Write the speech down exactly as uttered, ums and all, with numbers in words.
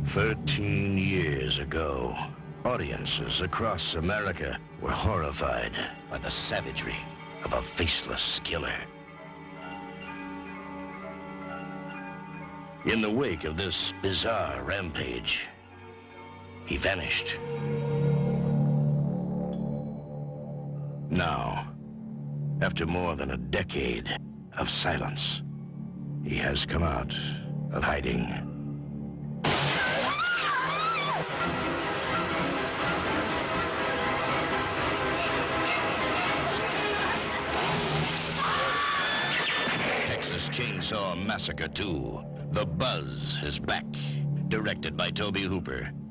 Thirteen years ago, audiences across America were horrified by the savagery of a faceless killer. In the wake of this bizarre rampage, he vanished. Now, after more than a decade of silence, he has come out of hiding. Texas Chainsaw Massacre two. The Buzz is back. Directed by Tobe Hooper.